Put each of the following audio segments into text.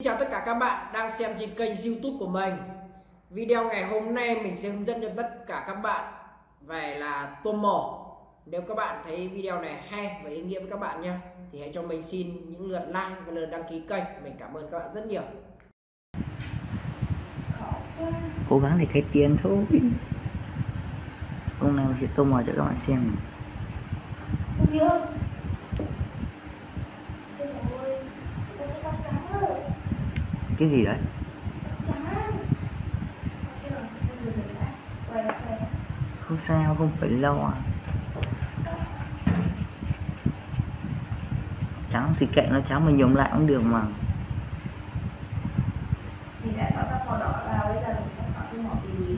Chào tất cả các bạn đang xem trên kênh YouTube của mình. Video ngày hôm nay mình sẽ hướng dẫn cho tất cả các bạn về là tôm mổ. Nếu các bạn thấy video này hay và ý nghĩa với các bạn nhé, thì hãy cho mình xin những lượt like và lượt đăng ký kênh. Mình cảm ơn các bạn rất nhiều. Cố gắng để cái tiền thôi. Hôm nay mình sẽ tô màu cho các bạn xem. Cái gì đấy? Không sao, không phải lo. Trắng thì kệ nó trắng, mình nhuộm lại cũng được mà. Mình đã chọn ra màu đỏ vào, bây giờ mình sẽ chọn cái màu tím.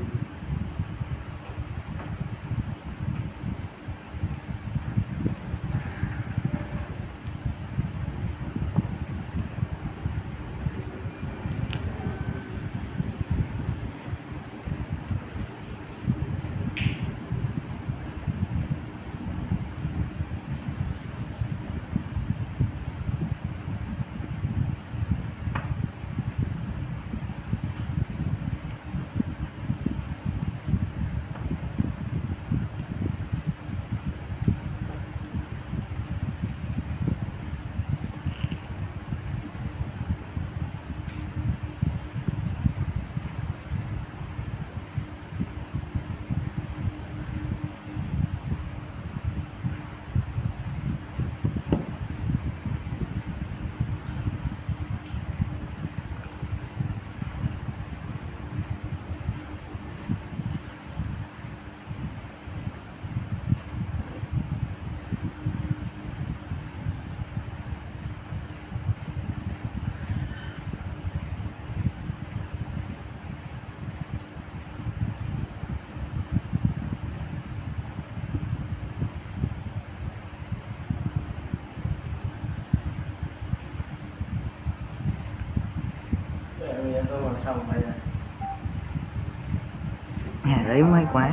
Đấy may quá.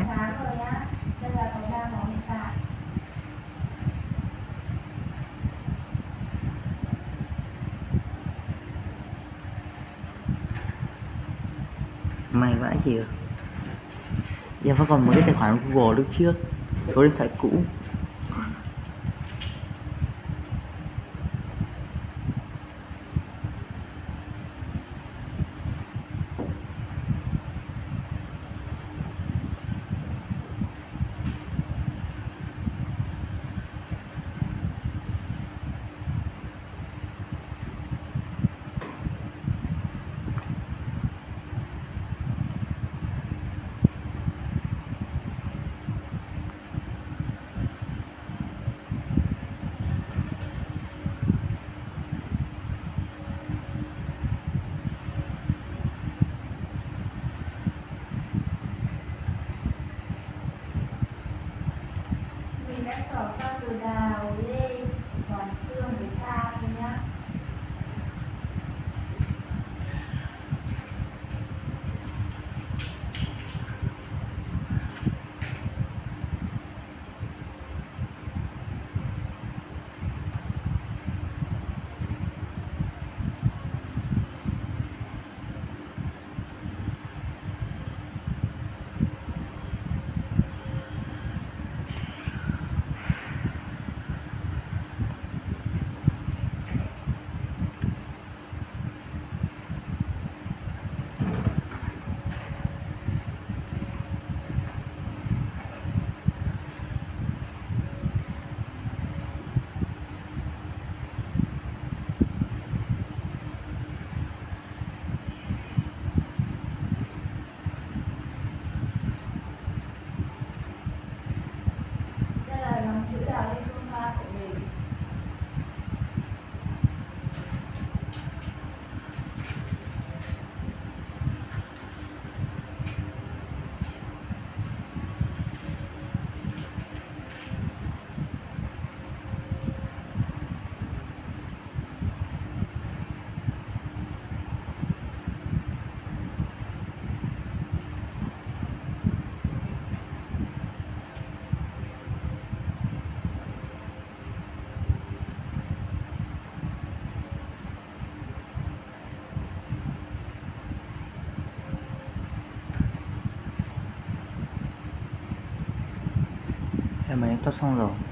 May vãi gì rồi. Giờ vẫn còn một cái tài khoản Google lúc trước, số điện thoại cũ. Em ấy thoát xong rồi.